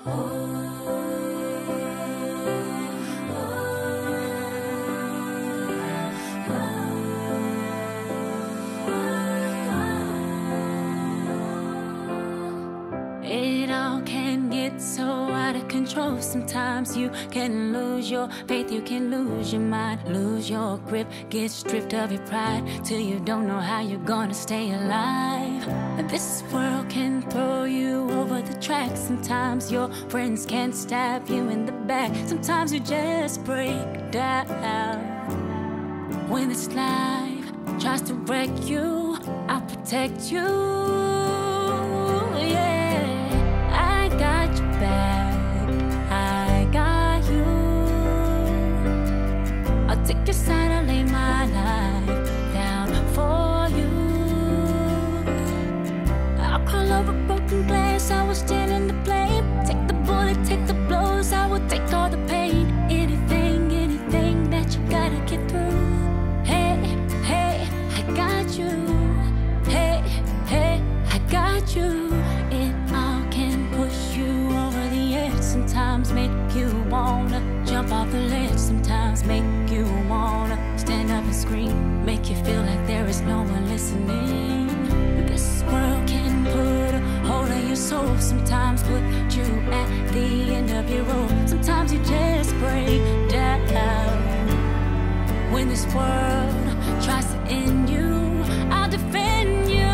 It all can get so out of control. Sometimes you can lose your faith, you can lose your mind, lose your grip, get stripped of your pride, till you don't know how you're gonna stay alive. And this world can throw you over the track. Sometimes your friends can stab you in the back. Sometimes you just break down. When this life tries to break you, I'll protect you. Take your side, I'll lay my life down for you. I'll crawl over broken glass, I will stand in the flame. Take the bullet, take the blows, I will take all the pain. Anything, anything that you gotta get through. Hey, hey, I got you. Hey, hey, I got you. It all can push you over the edge. Sometimes make you wanna jump off the ledge. Sometimes make you wanna stand up and scream, make you feel like there is no one listening. This world can put a hold on your soul. Sometimes put you at the end of your rope. Sometimes you just break down. When this world tries to end you, I'll defend you.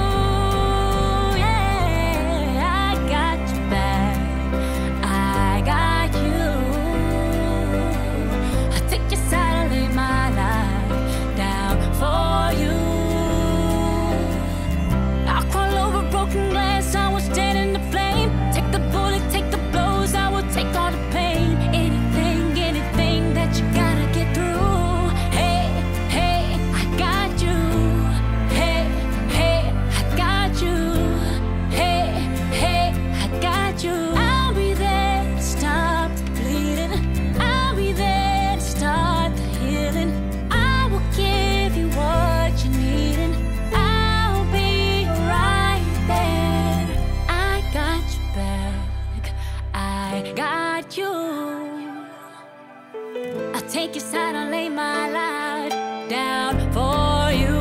Take your side, I'll lay my life down for you.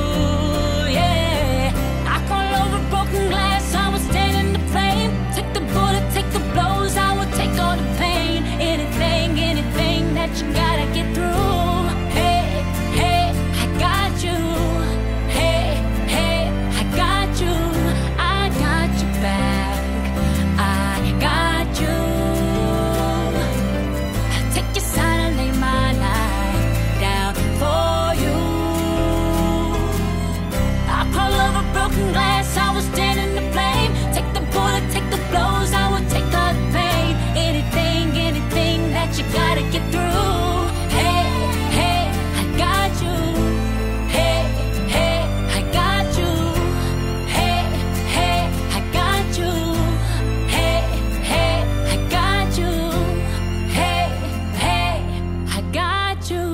Yeah, I crawl over broken glass, I will stand in the flame. Take the bullet, take the blows, I will take all the pain. Anything, anything that you gotta get through. Hey, hey, I got you. Hey, hey, I got you. I got your back. I got you. Take your side. Glass, I will stand in the flame. Take the bullet, take the blows, I will take all the pain. Anything, anything that you gotta get through. Hey, hey, I got you. Hey, hey, I got you. Hey, hey, I got you. Hey, hey, I got you. Hey, hey, I got you.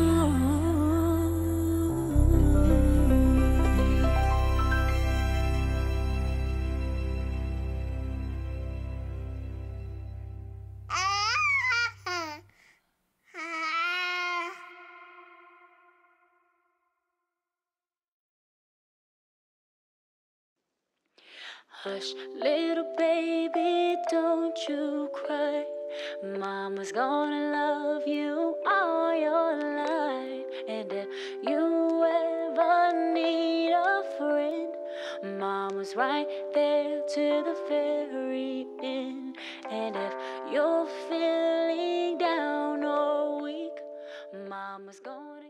Hush, little baby, don't you cry. Mama's gonna love you all your life. And if you ever need a friend, Mama's right there to the very end. And if you're feeling down or weak, Mama's gonna